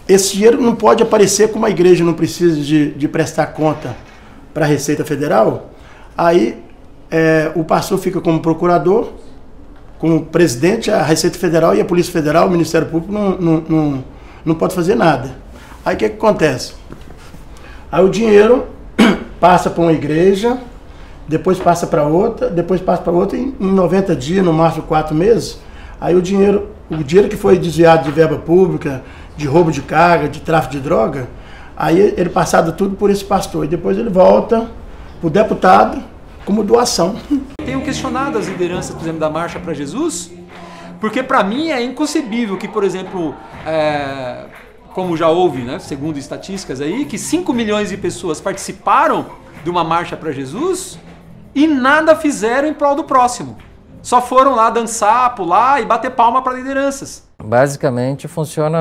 esse dinheiro não pode aparecer, como a igreja não precisa de prestar conta para a Receita Federal, aí o pastor fica como procurador, como presidente, a Receita Federal e a Polícia Federal, o Ministério Público não pode fazer nada. Aí o que acontece? Aí o dinheiro passa para uma igreja, depois passa para outra, depois passa para outra, e em 90 dias, no máximo 4 meses, aí o dinheiro que foi desviado de verba pública, de roubo de carga, de tráfico de droga, aí ele passado tudo por esse pastor, e depois ele volta para o deputado como doação. Tenho questionado as lideranças, por exemplo, da Marcha para Jesus, porque para mim é inconcebível que, por exemplo, como já houve, né, segundo estatísticas aí, que 5 milhões de pessoas participaram de uma Marcha para Jesus e nada fizeram em prol do próximo. Só foram lá dançar, pular e bater palma para lideranças. Basicamente funciona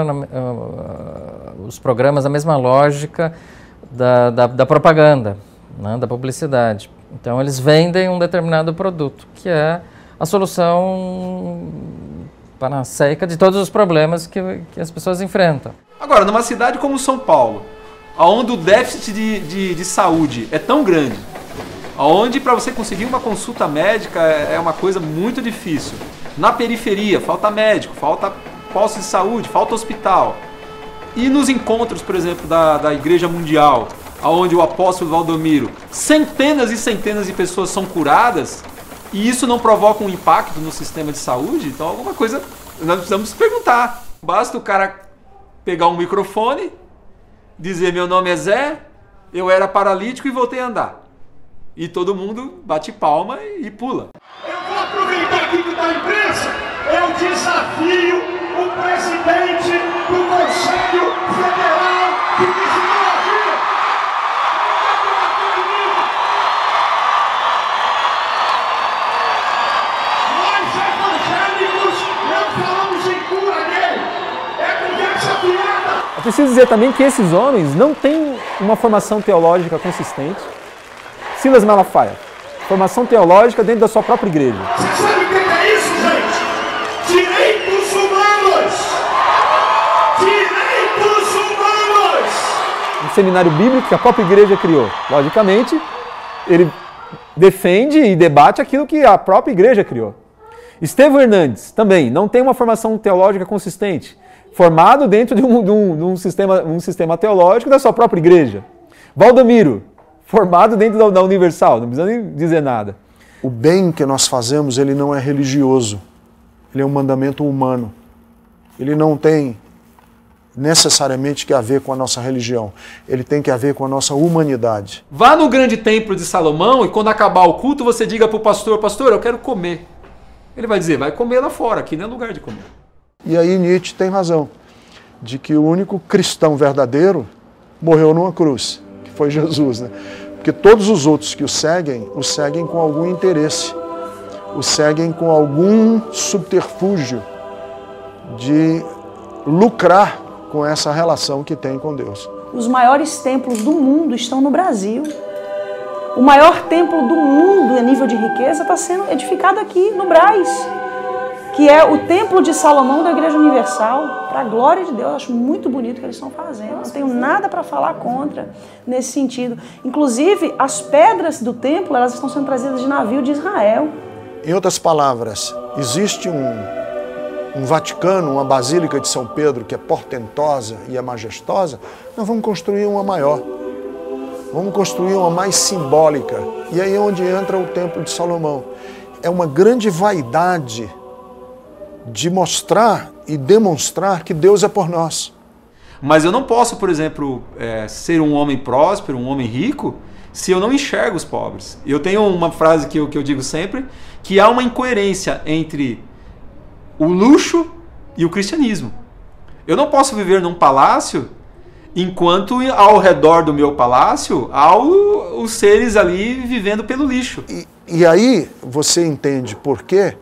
os programas da mesma lógica da propaganda, né, da publicidade. Então eles vendem um determinado produto, que é a solução panaceica de todos os problemas que as pessoas enfrentam. Agora, numa cidade como São Paulo, onde o déficit de saúde é tão grande, onde para você conseguir uma consulta médica é uma coisa muito difícil. Na periferia, falta médico, falta posto de saúde, falta hospital. E nos encontros, por exemplo, da Igreja Mundial, onde o apóstolo Valdomiro, centenas e centenas de pessoas são curadas, e isso não provoca um impacto no sistema de saúde, então alguma coisa nós precisamos perguntar. Basta o cara pegar um microfone, dizer: meu nome é Zé, eu era paralítico e voltei a andar. E todo mundo bate palma e pula. Eu vou aproveitar aqui que está a imprensa, eu desafio o presidente do Conselho Federal de Psicologia. Nós evangélicos não falamos em cura gay, é conversa fiada. Eu preciso dizer também que esses homens não têm uma formação teológica consistente. Silas Malafaia, formação teológica dentro da sua própria igreja. Você sabe o que é isso, gente? Direitos humanos! Direitos humanos! Um seminário bíblico que a própria igreja criou. Logicamente, ele defende e debate aquilo que a própria igreja criou. Estevão Hernandes, também, não tem uma formação teológica consistente, formado dentro de um sistema teológico da sua própria igreja. Valdomiro, formado dentro da Universal, não precisa nem dizer nada. O bem que nós fazemos, ele não é religioso, ele é um mandamento humano. Ele não tem necessariamente que a ver com a nossa religião, ele tem que a ver com a nossa humanidade. Vá no grande templo de Salomão e quando acabar o culto você diga para o pastor: pastor, eu quero comer. Ele vai dizer: vai comer lá fora, aqui não é lugar de comer. E aí Nietzsche tem razão, de que o único cristão verdadeiro morreu numa cruz, que foi Jesus, né? Porque todos os outros que o seguem com algum interesse, o seguem com algum subterfúgio de lucrar com essa relação que tem com Deus. Os maiores templos do mundo estão no Brasil. O maior templo do mundo a nível de riqueza está sendo edificado aqui no Brás, que é o Templo de Salomão da Igreja Universal. Para a glória de Deus, acho muito bonito o que eles estão fazendo. Não tenho nada para falar contra nesse sentido. Inclusive, as pedras do templo, elas estão sendo trazidas de navio de Israel. Em outras palavras, existe um Vaticano, uma Basílica de São Pedro, que é portentosa e é majestosa. Nós vamos construir uma maior. Vamos construir uma mais simbólica. E aí é onde entra o Templo de Salomão. É uma grande vaidade de mostrar e demonstrar que Deus é por nós. Mas eu não posso, por exemplo, ser um homem próspero, um homem rico, se eu não enxergo os pobres. Eu tenho uma frase que eu digo sempre, que há uma incoerência entre o luxo e o cristianismo. Eu não posso viver num palácio enquanto ao redor do meu palácio há os seres ali vivendo pelo lixo. E aí você entende por que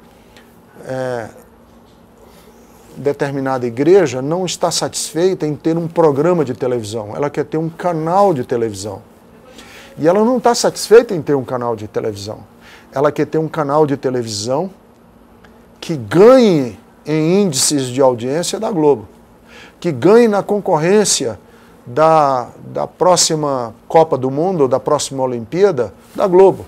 determinada igreja não está satisfeita em ter um programa de televisão. Ela quer ter um canal de televisão. E ela não está satisfeita em ter um canal de televisão. Ela quer ter um canal de televisão que ganhe em índices de audiência da Globo, que ganhe na concorrência da próxima Copa do Mundo, ou da próxima Olimpíada, da Globo.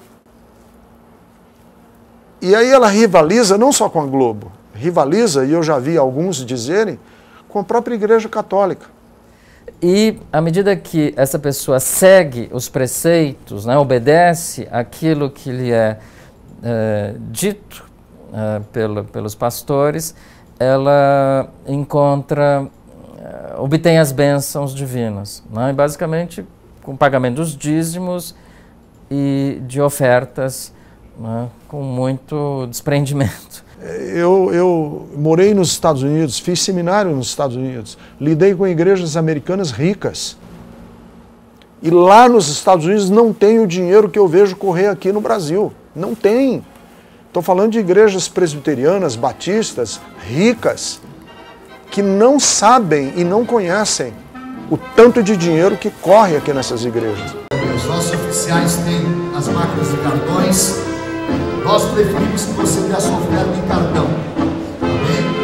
E aí ela rivaliza não só com a Globo, rivaliza, e eu já vi alguns dizerem, com a própria Igreja Católica. E à medida que essa pessoa segue os preceitos, né, obedece aquilo que lhe é dito pelos pastores, ela obtém as bênçãos divinas, né, basicamente com o pagamento dos dízimos e de ofertas, né, com muito desprendimento. Eu morei nos Estados Unidos, fiz seminário nos Estados Unidos, lidei com igrejas americanas ricas. E lá nos Estados Unidos não tem o dinheiro que eu vejo correr aqui no Brasil. Não tem. Estou falando de igrejas presbiterianas, batistas, ricas, que não sabem e não conhecem o tanto de dinheiro que corre aqui nessas igrejas. Os nossos oficiais têm as máquinas de cartões. Nós preferimos que você dê a sua oferta em cartão. Amém?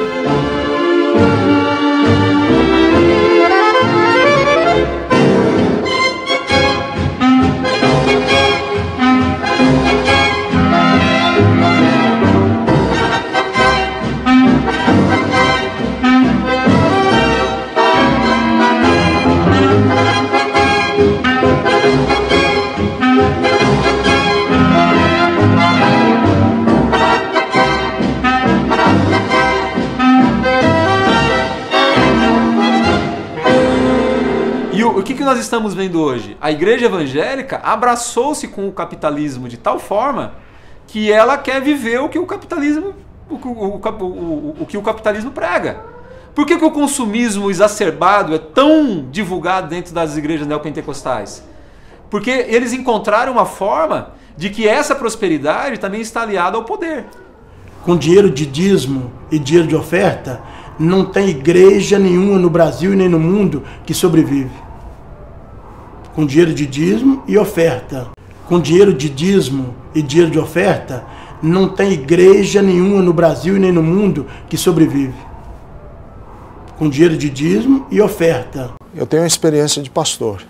O que nós estamos vendo hoje? A igreja evangélica abraçou-se com o capitalismo de tal forma que ela quer viver o que o capitalismo, o que o capitalismo prega. Por que o consumismo exacerbado é tão divulgado dentro das igrejas neopentecostais? Porque eles encontraram uma forma de que essa prosperidade também está aliada ao poder. Com dinheiro de dízimo e dinheiro de oferta, não tem igreja nenhuma no Brasil e nem no mundo que sobrevive. Com dinheiro de dízimo e oferta. Com dinheiro de dízimo e dinheiro de oferta, não tem igreja nenhuma no Brasil e nem no mundo que sobrevive. Com dinheiro de dízimo e oferta. Eu tenho uma experiência de pastor.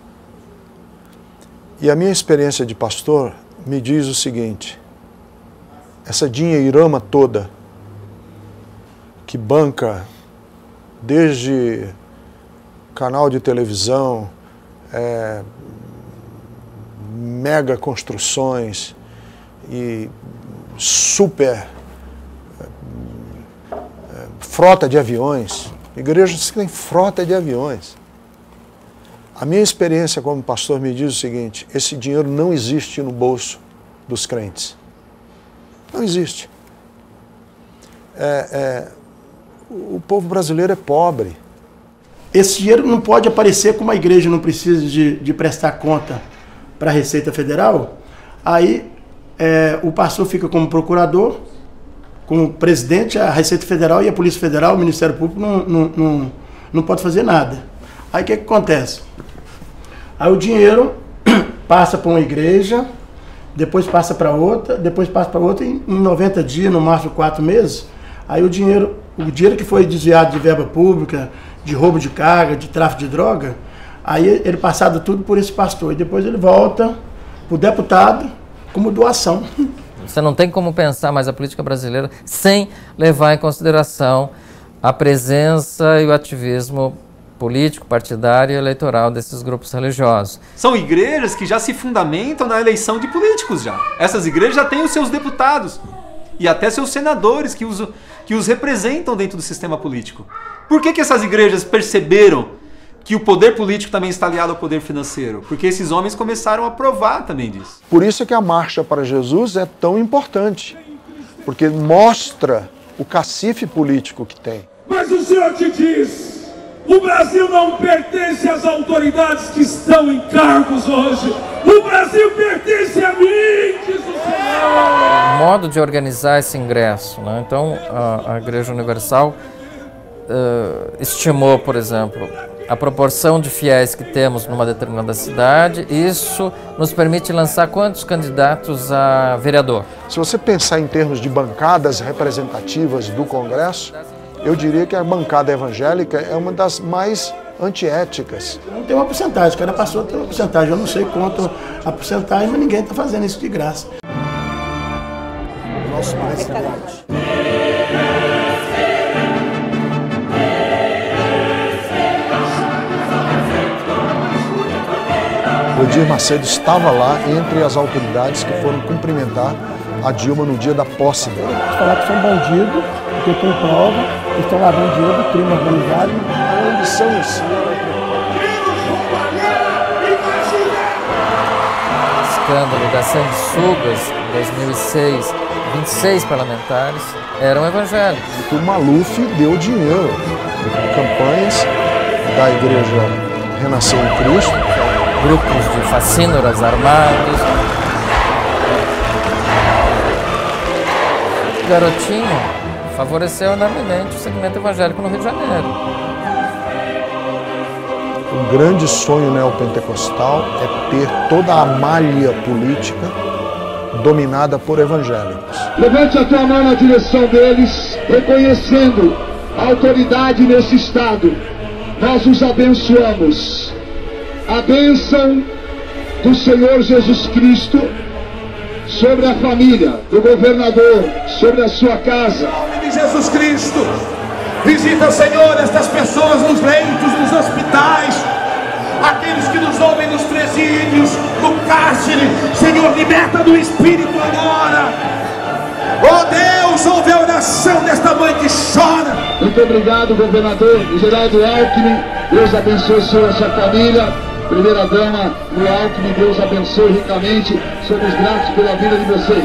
E a minha experiência de pastor me diz o seguinte: essa dinheirama toda que banca desde canal de televisão, mega construções e super frota de aviões, igrejas que têm frota de aviões. A minha experiência como pastor me diz o seguinte: esse dinheiro não existe no bolso dos crentes. Não existe. O povo brasileiro é pobre. Esse dinheiro não pode aparecer como a igreja não precisa de prestar conta para a Receita Federal. Aí o pastor fica como procurador, como presidente, a Receita Federal e a Polícia Federal, o Ministério Público não pode fazer nada. Aí o que acontece? Aí o dinheiro passa para uma igreja, depois passa para outra, depois passa para outra, em 90 dias, no máximo 4 meses, aí o dinheiro que foi desviado de verba pública, de roubo de carga, de tráfico de droga, aí ele passado tudo por esse pastor, e depois ele volta para o deputado como doação. Você não tem como pensar mais a política brasileira sem levar em consideração a presença e o ativismo político, partidário e eleitoral desses grupos religiosos. São igrejas que já se fundamentam na eleição de políticos já. Essas igrejas já têm os seus deputados e até seus senadores que os representam dentro do sistema político. Por que essas igrejas perceberam que o poder político também está aliado ao poder financeiro? Porque esses homens começaram a provar também disso. Por isso é que a Marcha para Jesus é tão importante, porque mostra o cacife político que tem. Mas o Senhor te diz: o Brasil não pertence às autoridades que estão em cargos hoje. O Brasil pertence a mim, diz o Senhor. O modo de organizar esse ingresso, né? Então, a Igreja Universal estimou, por exemplo, a proporção de fiéis que temos numa determinada cidade. Isso nos permite lançar quantos candidatos a vereador? Se você pensar em termos de bancadas representativas do Congresso, eu diria que a bancada evangélica é uma das mais antiéticas. Não tem uma porcentagem, cada pastor tem uma porcentagem. Eu não sei quanto a porcentagem, mas ninguém está fazendo isso de graça. Nosso presidente. O Edir Macedo estava lá entre as autoridades que foram cumprimentar a Dilma no dia da posse dela. Falar que são bandidos, porque tem prova, que estão lavando dinheiro do crime organizado. A ambição em si Escândalo das sanguessugas, em 2006, 26 parlamentares eram evangélicos. que o Maluf deu dinheiro em campanhas da Igreja Renascer em Cristo. Grupos de facínoras armados. O garotinho favoreceu enormemente o segmento evangélico no Rio de Janeiro. O grande sonho neopentecostal é ter toda a malha política dominada por evangélicos. Levante a tua mão na direção deles, reconhecendo a autoridade nesse estado. Nós os abençoamos. A bênção do Senhor Jesus Cristo sobre a família do governador, sobre a sua casa. Em nome de Jesus Cristo, visita, Senhor, estas pessoas nos leitos, nos hospitais, aqueles que nos ouvem nos presídios, no cárcere. Senhor, liberta do Espírito agora. Oh Deus, ouve a oração desta mãe que chora. Muito obrigado, governador Geraldo Alckmin. Deus abençoe o senhor e a sua família. Primeira dama do Alckmin, Deus abençoe ricamente. Somos gratos pela vida de vocês.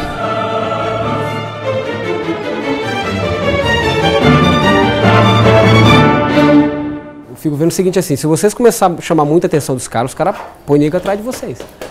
Eu fico vendo o seguinte assim, se vocês começarem a chamar muita atenção dos caras, os caras põem nego atrás de vocês.